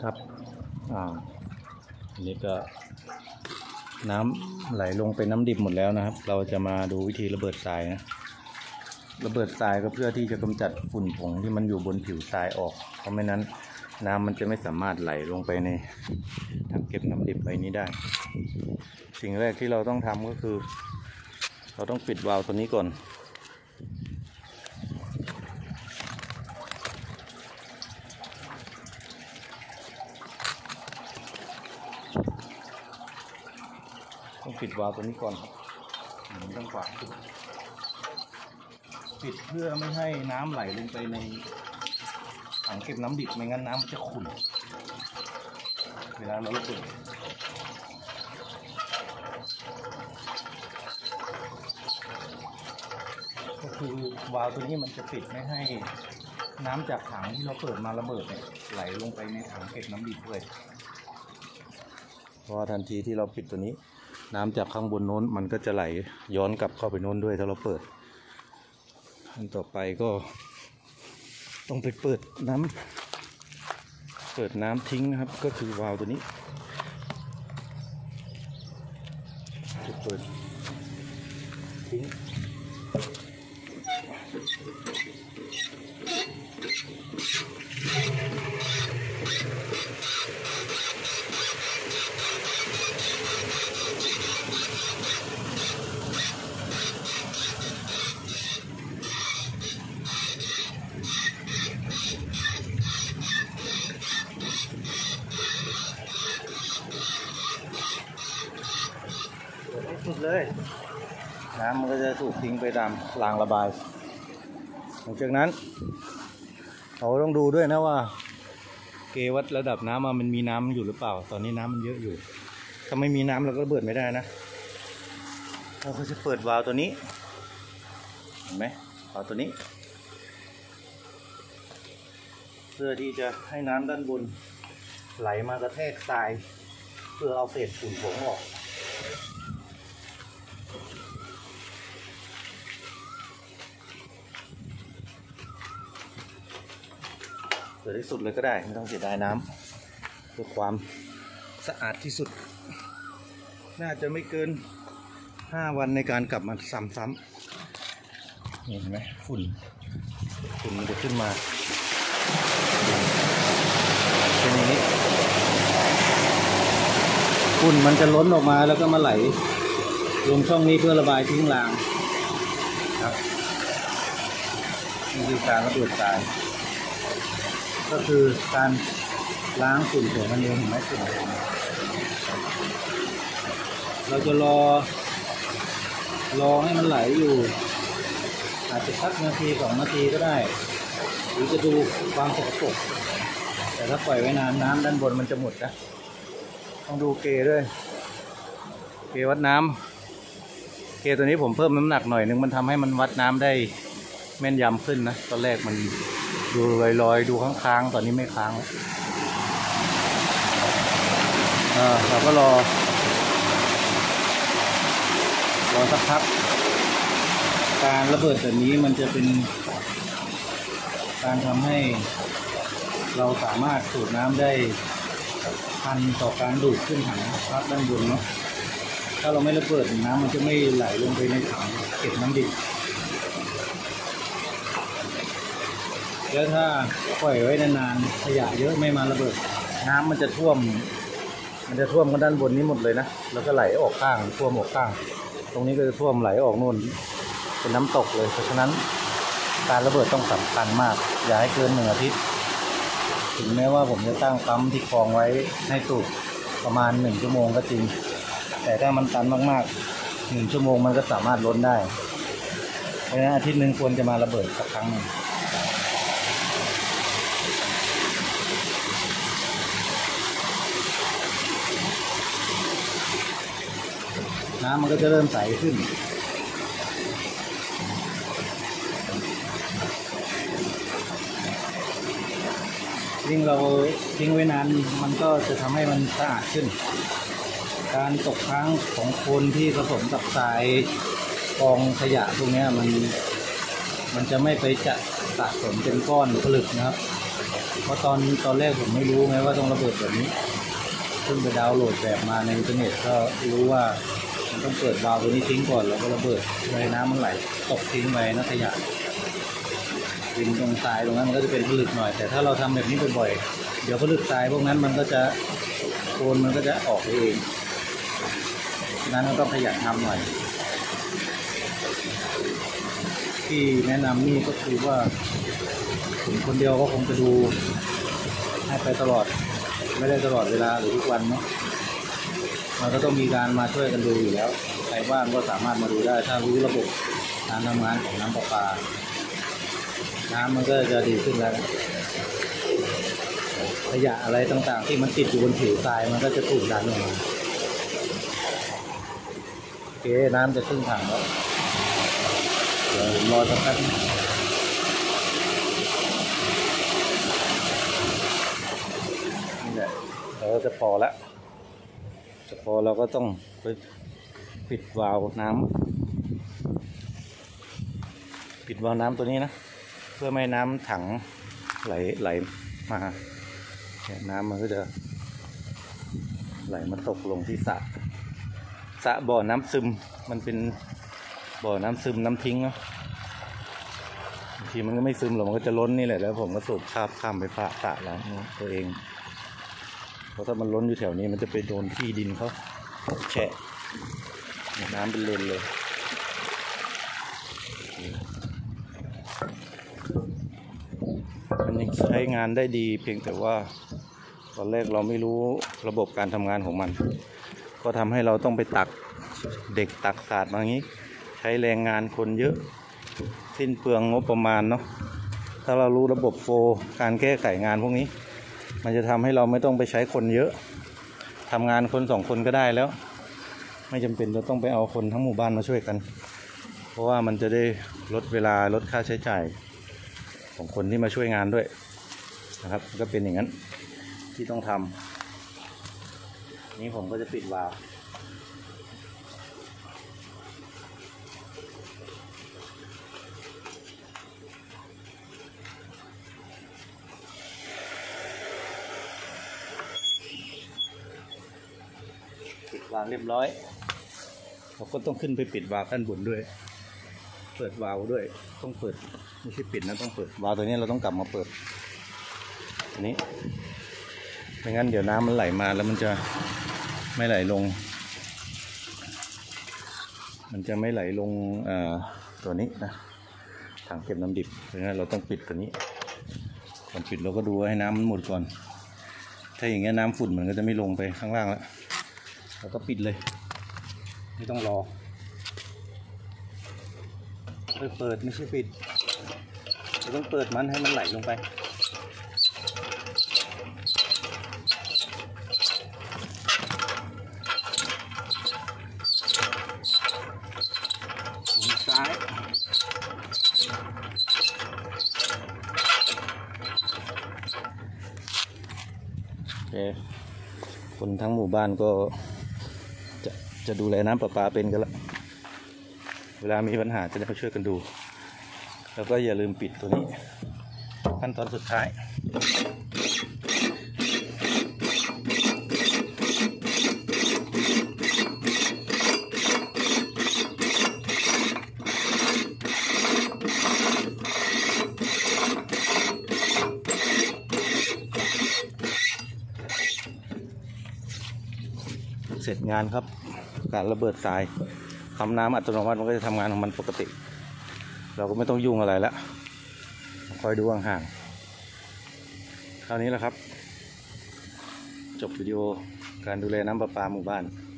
ครับอันนี้ก็น้ำไหลลงไปน้ำดิบหมดแล้วนะครับเราจะมาดูวิธีระเบิดทรายนะระเบิดทรายก็เพื่อที่จะกำจัดฝุ่นผงที่มันอยู่บนผิวทรายออกเพราะไม่นั้นน้ำมันจะไม่สามารถไหลลงไปในถังเก็บน้ำดิบใบนี้ได้สิ่งแรกที่เราต้องทำก็คือเราต้องปิดวาล์วตัวนี้ก่อนต้องปิดวาล์วตัวนี้ก่อนครับต้องขวางปิดเพื่อไม่ให้น้ำไหลลงไปในถังเก็บน้ำดิบไม่งั้นน้ำมันจะขุ่นเวลาเราเปิดก็คือวาล์วตัวนี้มันจะปิดไม่ให้น้ำจากถังที่เราเปิดมาระเบิดเนี่ยไหลลงไปในถังเก็บน้ำดิบด้วยเพราะทันทีที่เราปิดตัวนี้น้ำจากข้างบนโน้นมันก็จะไหลย้อนกลับเข้าไปโน้นด้วยถ้าเราเปิดอันต่อไปก็ต้องไปเปิดน้ำทิ้งนะครับก็คือวาล์วตัวนี้จะเปิดทิ้งสุดเลยน้ำมันก็จะสูบทิ้งไปตามรางระบายหลังจากนั้นเราต้องดูด้วยนะว่าเกวัดระดับน้ำมันมีน้ำอยู่หรือเปล่าตอนนี้น้ำมันเยอะอยู่ถ้าไม่มีน้ำเราก็ระเบิดไม่ได้นะเราก็จะเปิดวาล์วตัวนี้เห็นไหมวาล์วตัวนี้เพื่อที่จะให้น้ำด้านบนไหลมากระแทกทรายเพื่อเอาเศษฝุ่นผงออกเปิดที่สุดเลยก็ได้ไม่ต้องเสียดายน้ำเพื่อความสะอาดที่สุดน่าจะไม่เกิน5 วันในการกลับมาซ้ำๆเห็นไหมฝุ่นมันจะขึ้นมาเป็นอย่างนี้ฝุ่นมันจะล้นออกมาแล้วก็มาไหลลงช่องนี้เพื่อระบายทิ้งรางครับนี่คือการระเบิดทรายก็คือการล้างฝุ่นผงมันเองเห็นไหมฝุ่นเราจะรอให้มันไหลอยู่อาจจะสัก1 นาที 2 นาทีก็ได้หรือจะดูความสกปรกแต่ถ้าปล่อยไว้นานน้ำด้านบนมันจะหมดนะต้องดูเกด้วยเกวัดน้ำเกตัวนี้ผมเพิ่มน้ำหนักหน่อยนึงมันทำให้มันวัดน้ำได้แม่นยำขึ้นนะตอนแรกมันดูลอยๆดูค้างๆตอนนี้ไม่ค้างแล้วเราก็รอสักพักการระเบิดแบบนี้มันจะเป็นการทำให้เราสามารถสูบน้ำได้ทันต่อการดูดขึ้นถังพักด้านบนเนาะถ้าเราไม่ระเบิดน้ำมันจะไม่ไหลลงไปในถังเก็บน้ำดิบแล้วถ้าปล่อยไว้นานๆขยะเยอะไม่มาระเบิดน้ำมันจะท่วมกันด้านบนนี้หมดเลยนะแล้วก็ไหลออกข้างท่วมออกข้างตรงนี้ก็จะท่วมไหลออกนู่นเป็นน้ำตกเลยเพราะฉะนั้นการระเบิดต้องสำคัญมากอย่าให้เกิน1 อาทิตย์ถึงแม้ว่าผมจะตั้งปั๊มที่คลองไว้ให้สูบประมาณ1 ชั่วโมงก็จริงแต่ถ้ามันตันมากๆ1 ชั่วโมงมันก็สามารถล้นได้เพราะฉะนั้นอาทิตย์นึงควรจะมาระเบิดสักครั้งนึงน้ำมันก็จะเริ่มใสขึ้นยิ่งเราทิ้งไว้นานมันก็จะทำให้มันสะอาดขึ้นการตกค้างของโคลนที่ผสมกับทรายกองขยะพวกนี้มันจะไม่ไปสะสมเป็นก้อนผลึกนะครับเพราะตอนแรกผมไม่รู้ไงว่าต้องระเบิดแบบนี้เพิ่งไปดาวน์โหลดแบบมาในอินเทอร์เน็ตก็รู้ว่ามันต้องเปิดวาล์วตัวนี้ทิ้งก่อนแล้วก็ระเบิดให้น้ำมันไหลตกทิ้งไว้นะขยะดินตรงทรายตรงนั้นมันก็จะเป็นผลึกหน่อยแต่ถ้าเราทำแบบนี้บ่อยๆเดี๋ยวผลึกทรายพวกนั้นมันก็จะโคนมันก็จะออกเองนั้นก็ต้องขยันทำหน่อยที่แนะนำนี่ก็คือว่าผมคนเดียวก็คงจะดูให้ไปตลอดไม่ได้ตลอดเวลาหรือทุกวันเนาะมันก็ต้องมีการมาช่วยกันดูอยู่แล้วใครว่างก็สามารถมาดูได้ถ้ารู้ระบบการทำงานของน้ำประปาน้ำมันก็จะดีขึ้นแล้วขยะอะไรต่างๆที่มันติดอยู่บนผิวทรายมันก็จะถูกดันออกมาโอเคน้ำจะขึ้นถังแล้วเดี๋ยวรอสักพักนี่แหละเราจะพอแล้วจะพอเราก็ต้องไปปิดวาล์วน้ำปิดวาล์วน้ำตัวนี้นะเพื่อไม่ให้น้ำถังไหลมาน้ำมันก็จะไหลมาตกลงที่สระบ่อน้ำซึมมันเป็นบ่อน้ำซึมน้ำทิ้งเนาะบางทีมันก็ไม่ซึมหรอกมันก็จะล้นนี่แหละแล้วผมก็สูบข้ามไปฝาสระแล้วตัวเองเพราะถ้ามันล้นอยู่แถวนี้มันจะไปโดนที่ดินเขาแฉะน้ำเป็นเลนเลยมันยังใช้งานได้ดีเพียงแต่ว่าตอนแรกเราไม่รู้ระบบการทำงานของมันก็ทำให้เราต้องไปตักเด็กตักศาสตร์มาอย่างนี้ใช้แรงงานคนเยอะสิ้นเปลืองงบประมาณเนาะถ้าเรารู้ระบบโฟล์การแก้ไขงานพวกนี้มันจะทำให้เราไม่ต้องไปใช้คนเยอะทำงานคน2 คนก็ได้แล้วไม่จำเป็นจะต้องไปเอาคนทั้งหมู่บ้านมาช่วยกันเพราะว่ามันจะได้ลดเวลาลดค่าใช้จ่ายของคนที่มาช่วยงานด้วยนะครับก็เป็นอย่างนั้นที่ต้องทำนี้ผมก็จะปิดวาล์วปิดวาล์วเรียบร้อยเราก็ต้องขึ้นไปปิดวาล์วด้านบนด้วยเปิดวาล์วด้วยต้องเปิดไม่ใช่ปิดนะต้องเปิดวาล์วตัวนี้เราต้องกลับมาเปิดอันนี้ไม่งั้นเดี๋ยวน้ำมันไหลมาแล้วมันจะไม่ไหลลงตัวนี้นะถังเก็บน้ำดิบเพราะงั้นเราต้องปิดตัวนี้ก่อนปิดเราก็ดูให้น้ำมันหมดก่อนถ้าอย่างเงี้ยน้ำฝุ่นมันก็จะไม่ลงไปข้างล่างแล้วเราก็ปิดเลยไม่ต้องรอเปิดไม่ใช่ปิดเราต้องเปิดมันให้มันไหลลงไปซ้ายโอเคคนทั้งหมู่บ้านก็จะดูแลน้ำประปาเป็นกันละเวลามีปัญหาจะได้มาช่วยกันดูแล้วก็อย่าลืมปิดตัวนี้ขั้นตอนสุดท้ายเสร็จงานครับการระเบิดทรายทำน้ำอัตโนมัติมันก็จะทำงานของมันปกติเราก็ไม่ต้องยุ่งอะไรแล้วคอยดูห่างๆคราวนี้แหละครับจบวิดีโอการดูแลน้ำประปาหมู่บ้าน